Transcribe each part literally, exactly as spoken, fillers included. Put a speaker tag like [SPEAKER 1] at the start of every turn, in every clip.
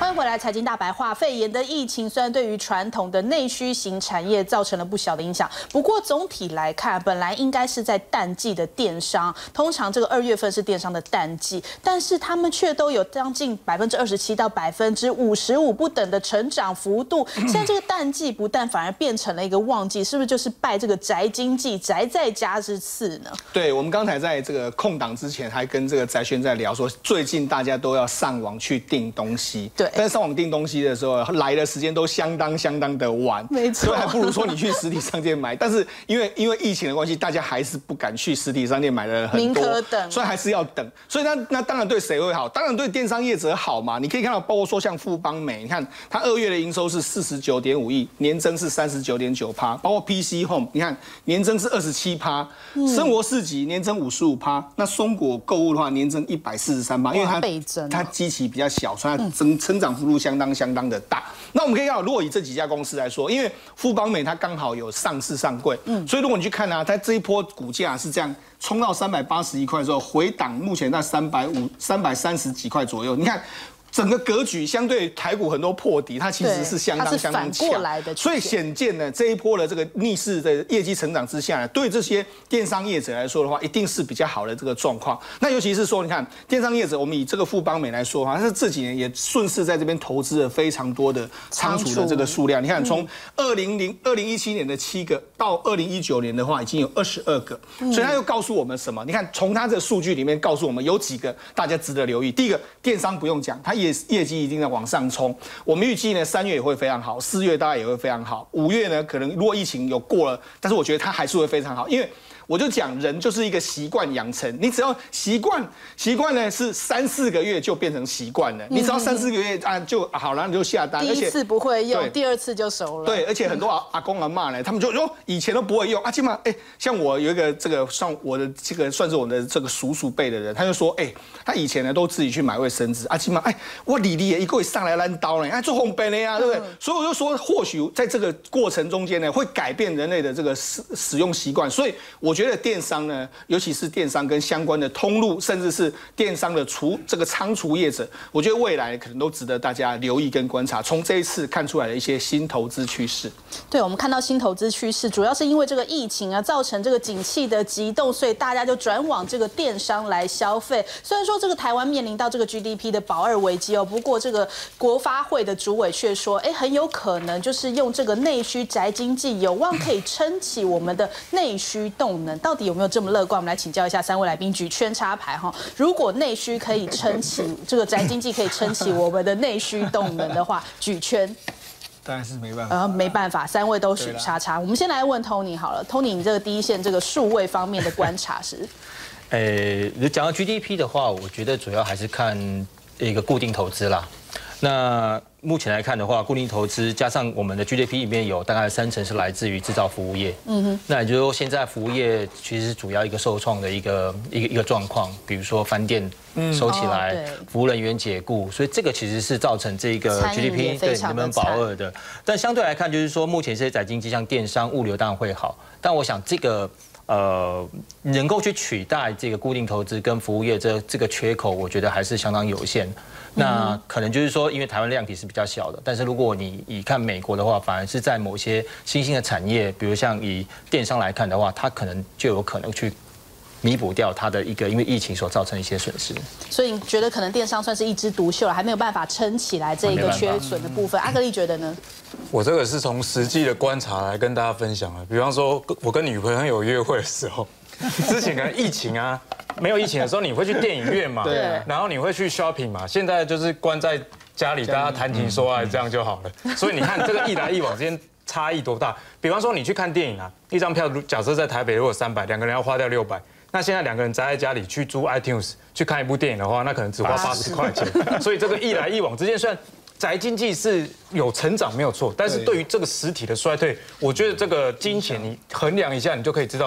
[SPEAKER 1] 欢迎回来，财经大白话。肺炎的疫情虽然对于传统的内需型产业造成了不小的影响，不过总体来看，本来应该是在淡季的电商，通常这个二月份是电商的淡季，但是他们却都有将近百分之二十七到百分之五十五不等的成长幅度。现在这个淡季不但反而变成了一个旺季，是不是就是拜这个宅经济、宅在家之赐呢？
[SPEAKER 2] 对，我们刚才在这个空档之前，还跟这个翟轩在聊说，最近大家都要上网去订东西，
[SPEAKER 1] 对，
[SPEAKER 2] 但是上网订东西的时候，来的时间都相当相当的晚，
[SPEAKER 1] 没错，
[SPEAKER 2] 所以还不如说你去实体商店买。但是因为因为疫情的关系，大家还是不敢去实体商店买的人很多，
[SPEAKER 1] 宁可等，
[SPEAKER 2] 所以还是要等。所以那那当然对谁会好？当然对电商业者好嘛。你可以看到，包括说像富邦美，你看它二月的营收是四十九点五亿，年增是三十九点九趴，包括 P C Home， 你看年增是二十七趴，生活市集年增五十五趴，那松果购物的话年增一百四十三趴，因为它
[SPEAKER 1] 倍增，
[SPEAKER 2] 它基期比较小，所以它增成长幅度相当相当的大。那我们可以看到，如果以这几家公司来说，因为富邦美它刚好有上市上柜，嗯，所以如果你去看它，它这一波股价是这样冲到三百八十一块之后，回档目前在三百五、三百三十几块左右，你看。整个格局相对台股很多破底，它其实是相当相当强，所以显见呢，这一波的这个逆势的业绩成长之下呢，对这些电商业者来说的话，一定是比较好的这个状况。那尤其是说，你看电商业者，我们以这个富邦美来说的话，它是这几年也顺势在这边投资了非常多的仓储的这个数量。你看，从二零零二零一七年的七个到二零一九年的话，已经有二十二个，所以它又告诉我们什么？你看，从它的数据里面告诉我们有几个大家值得留意。第一个，电商不用讲，它也业绩一定在往上冲。我们预计呢，三月也会非常好，四月大概也会非常好，五月呢，可能如果疫情有过了，但是我觉得它还是会非常好，因为。我就讲人就是一个习惯养成，你只要习惯，习惯呢是三四个月就变成习惯了。你只要三四个月啊就好了，你就下单。
[SPEAKER 1] 第一次不会用，第二次就熟了。
[SPEAKER 2] 对，而且很多阿阿公阿嬷呢，他们就说以前都不会用啊，起码哎，像我有一个这个像我的这个算是我的这个叔叔辈的人，他就说哎，他以前呢都自己去买卫生纸啊，起码哎我理理一个上来烂刀呢，哎做烘焙的呀，对不对？所以我就说，或许在这个过程中间呢，会改变人类的这个使使用习惯，所以我。我觉得电商呢，尤其是电商跟相关的通路，甚至是电商的厨这个仓储业者，我觉得未来可能都值得大家留意跟观察。从这一次看出来的一些新投资趋势，
[SPEAKER 1] 对我们看到新投资趋势，主要是因为这个疫情啊，造成这个景气的急动，所以大家就转往这个电商来消费。虽然说这个台湾面临到这个 G D P 的保二危机哦，不过这个国发会的主委却说，哎，很有可能就是用这个内需宅经济，有望可以撑起我们的内需动能。到底有没有这么乐观？我们来请教一下三位来宾，举圈插牌哈。如果内需可以撑起这个宅经济，可以撑起我们的内需动能的话，举圈。
[SPEAKER 2] 当然是没办法。
[SPEAKER 1] 呃，没办法，三位都举叉叉。我们先来问 Tony 好了 ，Tony， 你这个第一线这个数位方面的观察是？
[SPEAKER 3] 诶，讲到 G D P 的话，我觉得主要还是看一个固定投资啦。那目前来看的话，固定投资加上我们的 G D P 里面有大概三成是来自于制造服务业。嗯哼。那也就是说，现在服务业其实主要一个受创的一个一个一个状况，比如说饭店收起来，嗯哦、服务人员解雇，所以这个其实是造成这个 G D P 对能不能保二的。但相对来看，就是说目前这些宅经济像电商、物流当然会好，但我想这个。呃，能够去取代这个固定投资跟服务业这这个缺口，我觉得还是相当有限。那可能就是说，因为台湾量体是比较小的，但是如果你以看美国的话，反而是在某些新兴的产业，比如像以电商来看的话，它可能就有可能去弥补掉它的一个因为疫情所造成的一些损失。所
[SPEAKER 1] 以你觉得可能电商算是一枝独秀了，还没有办法撑起来这个缺损的部分。阿格力觉得呢？
[SPEAKER 4] 我这个是从实际的观察来跟大家分享的。比方说，我跟女朋友约会的时候，之前可能疫情啊，没有疫情的时候，你会去电影院嘛，对，然后你会去 shopping 嘛。现在就是关在家里，大家谈情说爱，这样就好了。所以你看这个一来一往之间差异多大？比方说你去看电影啊，一张票假设在台北如果三百，两个人要花掉六百。那现在两个人宅在家里去租 iTunes 去看一部电影的话，那可能只花八十块钱。所以这个一来一往之间，虽然宅经济是有成长没有错，但是对于这个实体的衰退，我觉得这个金钱你衡量一下，你就可以知道说，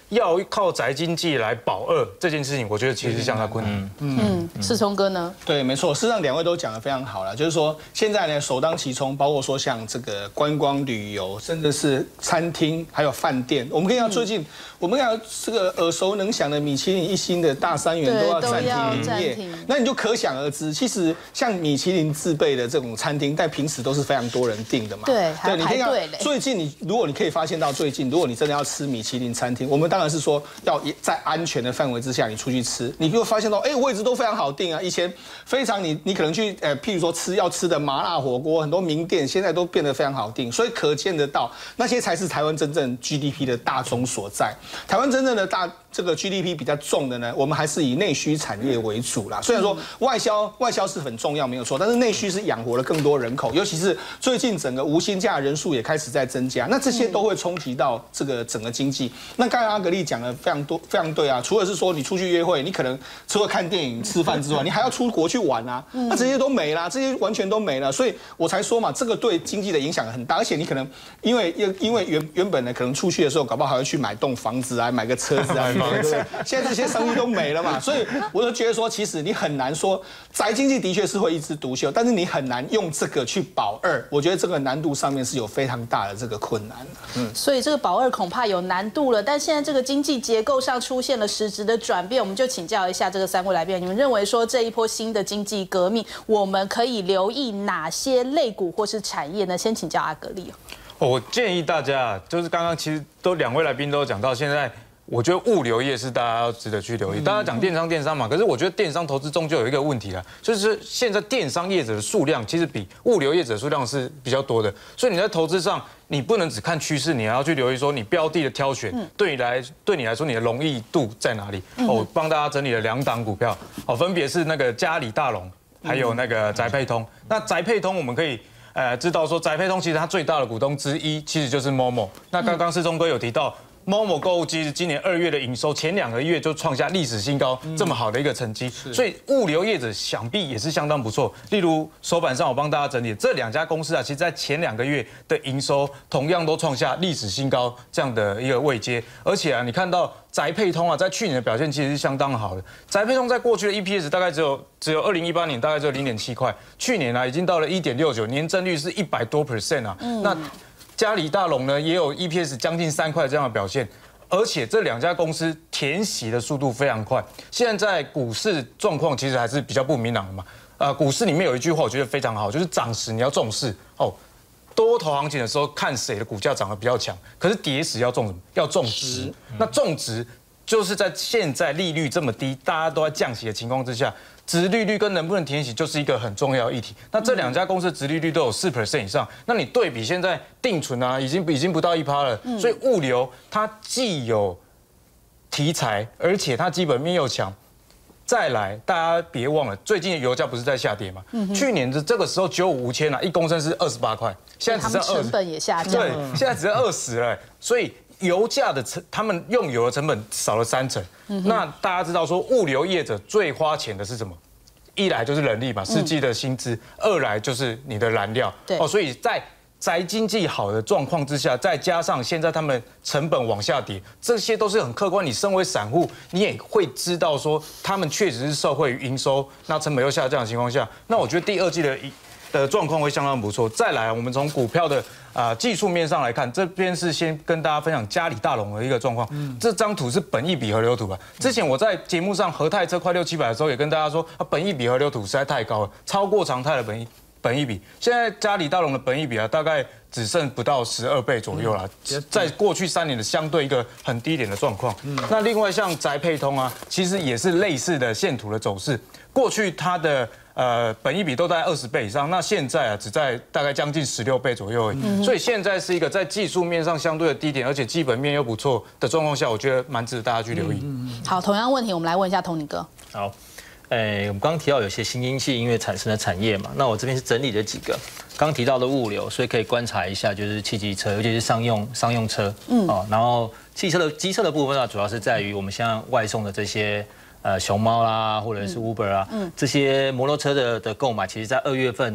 [SPEAKER 4] 要靠宅经济来保二这件事情，我觉得其实相当困难。
[SPEAKER 1] 嗯，世聪哥呢？
[SPEAKER 2] 对，没错，事实上两位都讲得非常好了，就是说现在呢首当其冲，包括说像这个观光旅游，甚至是餐厅还有饭店，我们可以要最近，我们要这个耳熟能详的米其林一星的大三元都要暂停营业，那你就可想而知，其实像米其林自备的这种餐厅，在平时都是非常多人订的嘛。
[SPEAKER 1] 对，还排队嘞。
[SPEAKER 2] 最近你如果你可以发现到最近，如果你真的要吃米其林餐厅，我们当然是说要在安全的范围之下，你出去吃，你就会发现到，哎，位置都非常好订啊。以前非常你你可能去呃，譬如说吃要吃的麻辣火锅，很多名店现在都变得非常好订，所以可见得到那些才是台湾真正 G D P 的大宗所在。台湾真正的大这个 G D P 比较重的呢，我们还是以内需产业为主啦。虽然说外销外销是很重要没有错，但是内需是养活了更多人口，尤其是最近整个无薪假人数也开始在增加，那这些都会冲击到这个整个经济。那刚才阿格力讲的非常多非常对啊，除了是说你出去约会，你可能除了看电影、吃饭之外，你还要出国去玩啊，那这些都没啦，这些完全都没了，所以我才说嘛，这个对经济的影响很大，而且你可能因为因为原原本呢，可能出去的时候，搞不好还会去买栋房子啊，买个车子啊，对不对？现在这些生意都没了嘛，所以我就觉得说，其实你很难说宅经济的确是会一枝独秀，但是你很难用这个去保二，我觉得这个难度上面是有非常大的这个困难的。
[SPEAKER 1] 嗯，所以这个保二恐怕有难度了。但现在这个经济结构上出现了实质的转变，我们就请教一下这个三位来宾，你们认为说这一波新的经济革命，我们可以留意哪些类股或是产业呢？先请教阿格力。
[SPEAKER 4] 我建议大家，就是刚刚其实都两位来宾都有讲到，现在我觉得物流业是大家要值得去留意。大家讲电商电商嘛，可是我觉得电商投资终究有一个问题啊，就是现在电商业者的数量其实比物流业者数量是比较多的，所以你在投资上，你不能只看趋势，你还要去留意说你标的的挑选，对你来对你来说你的容易度在哪里？我帮大家整理了两档股票，哦，分别是那个嘉里大荣，还有那个宅配通。那宅配通我们可以。呃，知道说宅配通其实它最大的股东之一其实就是 Momo。那刚刚世聪哥有提到 ，Momo 购物机今年二月的营收前两个月就创下历史新高，这么好的一个成绩，所以物流业者想必也是相当不错。例如手板上我帮大家整理这两家公司啊，其实在前两个月的营收同样都创下历史新高这样的一个位阶，而且啊，你看到。宅配通啊，在去年的表现其实是相当好的。宅配通在过去的 E P S 大概只有只有二零一八年大概只有零点七块，去年啊已经到了一点六九，年增率是一百多 percent 啊。嗯、那嘉里大荣呢也有 E P S 将近三块这样的表现，而且这两家公司填息的速度非常快。现在股市状况其实还是比较不明朗的嘛。呃，股市里面有一句话我觉得非常好，就是涨时你要重视哦。多头行情的时候，看谁的股价涨得比较强，可是跌时要重什么？要重值。那重值就是在现在利率这么低，大家都在降息的情况之下，殖利率跟能不能填息就是一个很重要的议题。那这两家公司殖利率都有四 percent 以上，那你对比现在定存啊，已经已经不到一趴了，所以物流它既有题材，而且它基本面又强。再来，大家别忘了，最近的油价不是在下跌嘛？嗯、去年的这个时候九五五千啊，一公升是二十八块，现在只剩二十，
[SPEAKER 1] 成本也下降，
[SPEAKER 4] 对，现在只剩二十了。所以油价的成，他们用油的成本少了三成。嗯、那大家知道说，物流业者最花钱的是什么？一来就是人力嘛，司机的薪资；嗯、二来就是你的燃料。对哦，所以在宅经济好的状况之下，再加上现在他们成本往下跌，这些都是很客观。你身为散户，你也会知道说，他们确实是受惠于营收，那成本又下降的情况下，那我觉得第二季的的状况会相当不错。再来，我们从股票的啊、呃、技术面上来看，这边是先跟大家分享嘉里大荣的一个状况。嗯、这张图是本益比河流图吧？之前我在节目上和泰车快六七百的时候，也跟大家说，啊，本益比河流图实在太高了，超过常态的本益。本益比现在嘉里大荣的本益比啊，大概只剩不到十二倍左右啦，在过去三年的相对一个很低点的状况。那另外像宅配通啊，其实也是类似的线图的走势，过去它的呃本益比都在二十倍以上，那现在啊只在大概将近十六倍左右而已。所以现在是一个在技术面上相对的低点，而且基本面又不错的状况下，我觉得蛮值得大家去留意。
[SPEAKER 1] 好，同样问题我们来问一下Tony哥。
[SPEAKER 3] 好。诶，我们刚刚提到有些新兴系因为产生的产业嘛，那我这边是整理了几个刚提到的物流，所以可以观察一下，就是汽机车，尤其是商用商用车，嗯，哦，然后汽车的机车的部分呢，主要是在于我们现在外送的这些呃熊猫啦，或者是 Uber 啊，嗯，这些摩托车的的购买，其实在二月份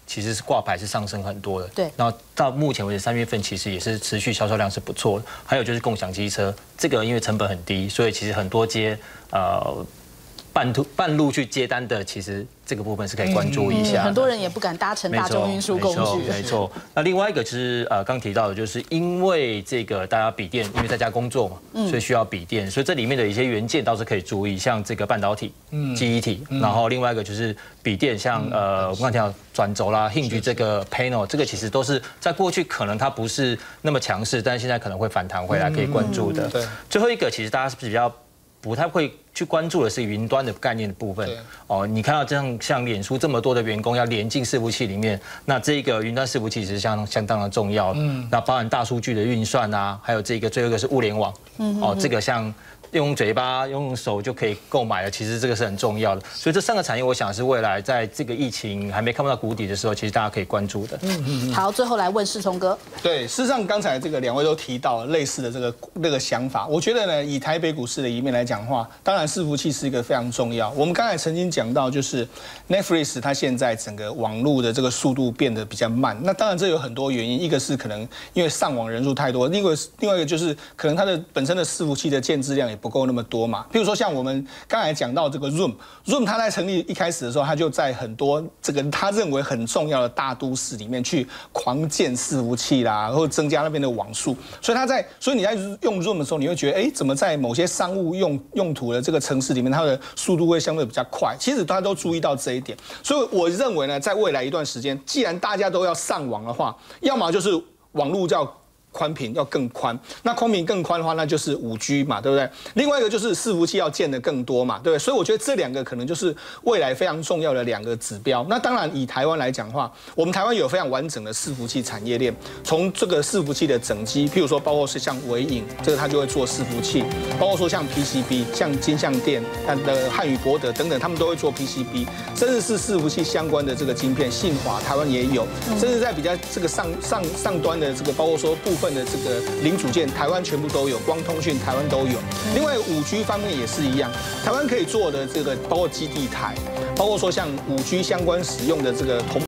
[SPEAKER 3] 其实是挂牌是上升很多的。
[SPEAKER 1] 对。
[SPEAKER 3] 然后到目前为止，三月份其实也是持续销售量是不错的。还有就是共享机车，这个因为成本很低，所以其实很多接呃半途半路去接单的，其实这个部分是可以关注一下、嗯。
[SPEAKER 1] 很多人也不敢搭乘大众运输工具。
[SPEAKER 3] 没错。那另外一个就是呃刚提到的，就是因为这个大家笔电因为在家工作嘛，所以需要笔电，所以这里面的一些元件倒是可以注意，像这个半导体、记忆体，然后另外一个就是笔电，像呃我刚才提到转轴啦、hinge 这个 panel， 这个其实都是在过去可能它不是那么强势，但是现在可能会反弹回来，可以关注的。对。最后一个其实大家是比较不太会去关注的是云端的概念的部分哦。你看到这样像脸书这么多的员工要连进伺服器里面，那这个云端伺服器其实相相当的重要。嗯，那包含大数据的运算啊，还有这个最后一个是物联网。嗯，哦，这个像用嘴巴用手就可以购买了，其实这个是很重要的。所以这三个产业，我想是未来在这个疫情还没看不到谷底的时候，其实大家可以关注的。嗯
[SPEAKER 1] 嗯。好，最后来问世聪哥。
[SPEAKER 2] 对，事实上刚才这个两位都提到了类似的这个那个想法。我觉得呢，以台北股市的一面来讲的话，当然伺服器是一个非常重要。我们刚才曾经讲到，就是 Netflix 它现在整个网络的这个速度变得比较慢。那当然这有很多原因，一个是可能因为上网人数太多，另外另外一个就是可能它的本身的伺服器的建置量也不够那么多嘛。譬如说像我们刚才讲到这个 Zoom，Zoom 它在成立一开始的时候，它就在很多这个他认为很重要的大都市里面去狂建伺服器啦，或者增加那边的网速。所以它在，所以你在用 Zoom 的时候，你会觉得，哎，怎么在某些商务用用途的这个城市里面，它的速度会相对比较快。其实大家都注意到这一点，所以我认为呢，在未来一段时间，既然大家都要上网的话，要么就是网络叫宽频要更宽，那宽频更宽的话，那就是五 G 嘛，对不对？另外一个就是伺服器要建的更多嘛，对不对？所以我觉得这两个可能就是未来非常重要的两个指标。那当然以台湾来讲的话，我们台湾有非常完整的伺服器产业链，从这个伺服器的整机，譬如说包括是像微影，这个它就会做伺服器，包括说像 P C B， 像金像电、它的汉语博德等等，他们都会做 P C B， 甚至是伺服器相关的这个晶片，信华台湾也有，甚至在比较这个上上上端的这个，包括说部分的这个零组件，台湾全部都有，光通讯台湾都有。另外五 G 方面也是一样，台湾可以做的这个包括基地台，包括说像五 G 相关使用的这个铜